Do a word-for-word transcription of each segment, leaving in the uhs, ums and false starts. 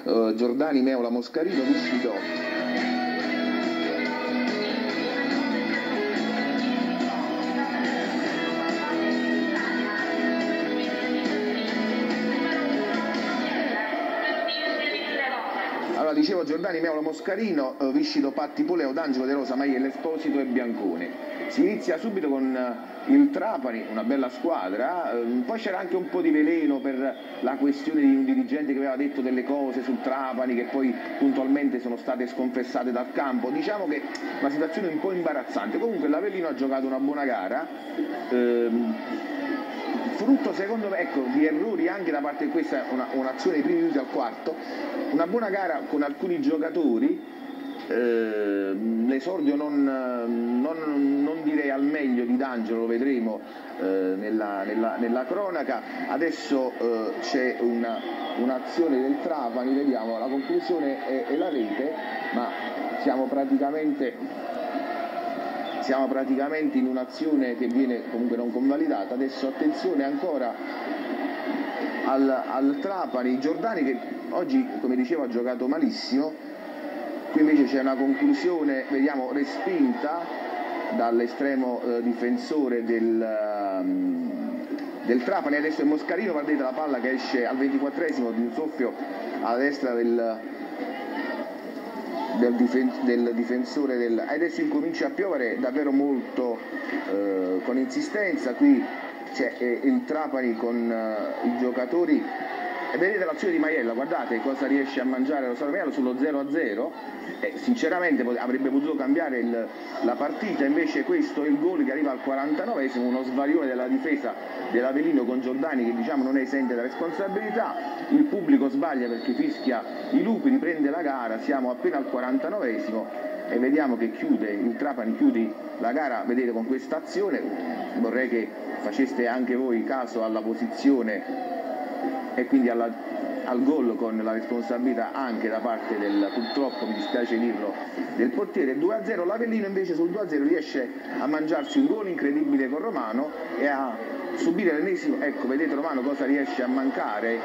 uh, Giordani, Meola, Moscarino, Viscido. Allora, dicevo Giordani, Meola, Moscarino, uh, Viscido, Patti, Puleo, D'Angelo, De Rosa, Maiella, Esposito e Biancone. Si inizia subito con uh, il Trapani, una bella squadra, uh, poi c'era anche un po' di veleno per la questione di un dirigente che aveva detto delle cose sul Trapani che poi puntualmente sono state sconfessate dal campo. Diciamo che una situazione un po' imbarazzante. Comunque l'Avellino ha giocato una buona gara, ehm, frutto secondo me ecco, di errori anche da parte di questa, una, un'azione dei primi minuti al quarto, una buona gara con alcuni giocatori. Eh, l'esordio non, non, non direi al meglio di D'Angelo, lo vedremo eh, nella, nella, nella cronaca. Adesso eh, c'è una, un'azione del Trapani, vediamo la conclusione è, è la rete, ma siamo praticamente siamo praticamente in un'azione che viene comunque non convalidata. Adesso attenzione ancora al, al Trapani, Giordani che oggi, come dicevo, ha giocato malissimo. Qui invece c'è una conclusione, vediamo, respinta dall'estremo eh, difensore del, um, del Trapani. Adesso è Moscarino, guardate la palla che esce al ventiquattresimo di un soffio alla destra del, del, difen del difensore del... Adesso incomincia a piovere davvero molto eh, con insistenza. Qui c'è eh, il Trapani con eh, i giocatori. E vedete l'azione di Maiella, guardate cosa riesce a mangiare lo Salvemelo sullo zero a zero, eh, sinceramente avrebbe potuto cambiare il, la partita, invece questo è il gol che arriva al quarantanovesimo, uno svarione della difesa dell'Avellino con Giordani che diciamo non è esente da responsabilità, il pubblico sbaglia perché fischia i lupi, riprende la gara, siamo appena al quarantanovesimo e vediamo che chiude, il Trapani chiude la gara, vedete con questa azione, vorrei che faceste anche voi caso alla posizione e quindi alla, al gol con la responsabilità anche da parte del, purtroppo mi dispiace dirlo, del portiere. Due a zero, l'Avellino invece sul due a zero riesce a mangiarsi un gol incredibile con Romano e a subire l'ennesimo, ecco vedete Romano cosa riesce a mancare,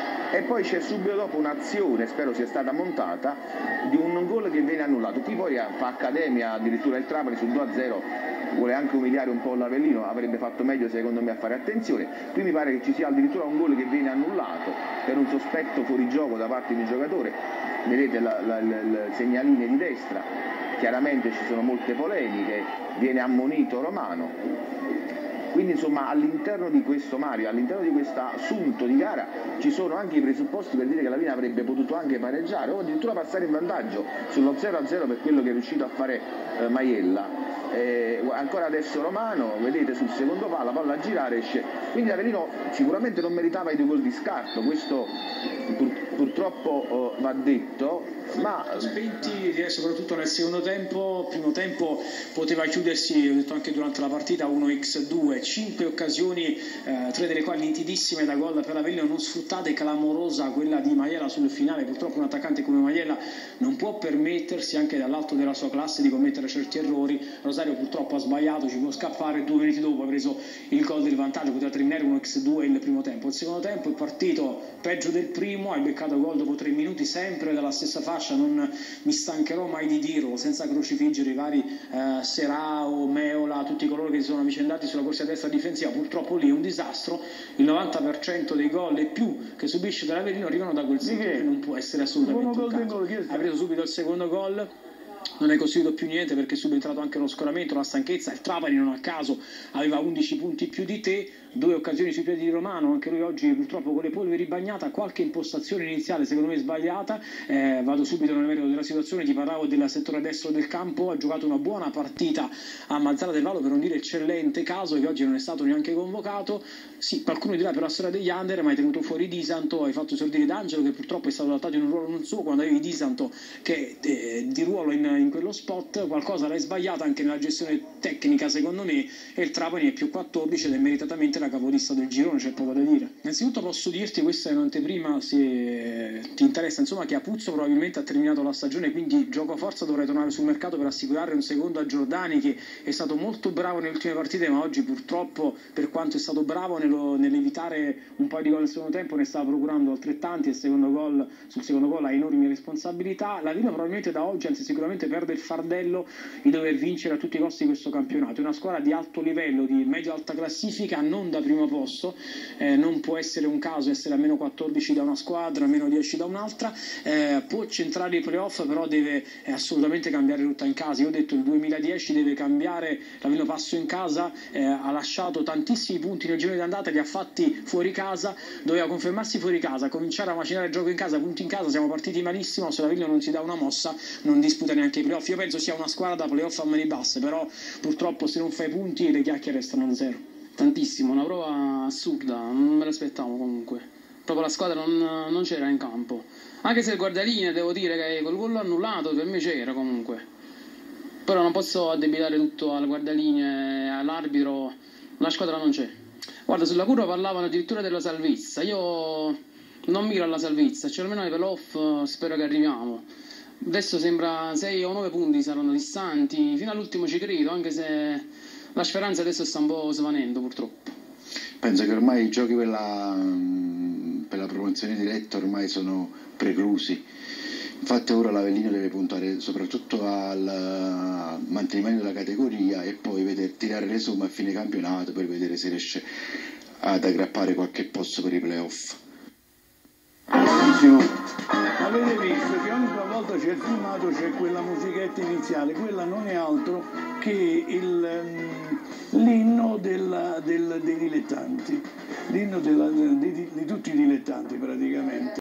e poi c'è subito dopo un'azione, spero sia stata montata, di un gol che viene annullato. Qui poi fa accademia addirittura il Trapani sul due a zero, vuole anche umiliare un po' l'Avellino, avrebbe fatto meglio secondo me a fare attenzione. Qui mi pare che ci sia addirittura un gol che viene annullato per un sospetto fuorigioco da parte di un giocatore, vedete la, la, la, il segnaline di destra, chiaramente ci sono molte polemiche, viene ammonito Romano. Quindi insomma all'interno di questo Mario, all'interno di questo assunto di gara ci sono anche i presupposti per dire che la Vina avrebbe potuto anche pareggiare o addirittura passare in vantaggio sullo zero a zero per quello che è riuscito a fare eh, Maiella. Eh, ancora adesso Romano, vedete sul secondo palo, la palla a girare esce, quindi Avellino sicuramente non meritava i due gol di scarto, questo pur, purtroppo eh, va detto, ma spenti soprattutto nel secondo tempo. Primo tempo poteva chiudersi, ho detto anche durante la partita, uno a due, cinque occasioni, eh, tre delle quali nitidissime da gol per l'Avellino non sfruttate, clamorosa quella di Maiella sul finale. Purtroppo un attaccante come Maiella non può permettersi anche dall'alto della sua classe di commettere certi errori. Rosario purtroppo ha sbagliato, ci può scappare, due minuti dopo ha preso il gol del vantaggio, poteva terminare uno a due il primo tempo. Il secondo tempo è partito peggio del primo, ha beccato gol dopo tre minuti sempre dalla stessa fascia, non mi stancherò mai di dirlo, senza crocifiggere i vari eh, Serao, Meola, tutti coloro che si sono avvicendati sulla corsia destra difensiva. Purtroppo lì è un disastro, il novanta per cento dei gol e più che subisce dall'Avellino arrivano da quel settore, che non può essere assolutamente un caso. Ha preso subito il secondo gol, non è costruito più niente perché è subentrato anche lo scoramento, la stanchezza. Il Trapani non a caso aveva undici punti più di te, due occasioni sui piedi di Romano, anche lui oggi purtroppo con le polveri bagnata, qualche impostazione iniziale secondo me sbagliata. Eh, vado subito nel merito della situazione, ti parlavo del settore destro del campo, ha giocato una buona partita a Mazzara del Vallo, per non dire eccellente, caso che oggi non è stato neanche convocato. Sì, qualcuno dirà per la storia degli under, ma hai tenuto fuori Disanto, hai fatto esordire D'Angelo che purtroppo è stato adattato in un ruolo non suo, quando avevi Disanto che eh, di ruolo in, in quello spot, qualcosa l'hai sbagliata anche nella gestione tecnica secondo me, e il Trapani è più quattordici ed è meritatamente la capolista del girone, c'è poco da dire. Innanzitutto posso dirti, questa è un'anteprima se ti interessa, insomma, che Apuzzo probabilmente ha terminato la stagione, quindi gioco forza dovrai tornare sul mercato per assicurare un secondo a Giordani, che è stato molto bravo nelle ultime partite, ma oggi purtroppo, per quanto è stato bravo nello, nell'evitare un paio di gol nel secondo tempo, ne stava procurando altrettanti, e il secondo gol, sul secondo gol ha enormi responsabilità. La Villa probabilmente da oggi, anzi sicuramente, perde il fardello di dover vincere a tutti i costi questo campionato. È una squadra di alto livello, di medio-alta classifica, non da primo posto, eh, non può essere un caso essere a meno quattordici da una squadra, a meno dieci da un'altra, eh, può centrare i playoff, però deve eh, assolutamente cambiare rotta in casa. Io ho detto il duemiladieci deve cambiare, l'Avellino passo in casa, eh, ha lasciato tantissimi punti nel girone di andata, li ha fatti fuori casa, doveva confermarsi fuori casa, cominciare a macinare il gioco in casa, punti in casa, siamo partiti malissimo, se l'Avellino non si dà una mossa non disputa neanche i playoff. Io penso sia una squadra da playoff a mani basse, però purtroppo se non fai punti le chiacchiere restano a zero. Tantissimo, una prova assurda, non me l'aspettavo comunque, proprio la squadra non, non c'era in campo, anche se il guardalinee devo dire che col gol annullato per me c'era comunque, però non posso addebitare tutto al guardalinee, all'arbitro, la squadra non c'è. Guarda, sulla curva parlavano addirittura della salvezza, io non miro alla salvezza, cioè almeno ai playoff spero che arriviamo. Adesso sembra sei o nove punti saranno distanti, fino all'ultimo ci credo, anche se la speranza adesso sta un po' svanendo purtroppo. Penso che ormai i giochi per la, per la promozione diretta ormai sono preclusi. Infatti ora l'Avellino deve puntare soprattutto al mantenimento della categoria e poi vedere, tirare le somme a fine campionato per vedere se riesce ad aggrappare qualche posto per i playoff. Avete visto che ogni volta c'è il filmato, c'è quella musichetta iniziale, quella non è altro che il, l'inno della, del, dei dilettanti, l'inno della, di, di tutti i dilettanti praticamente.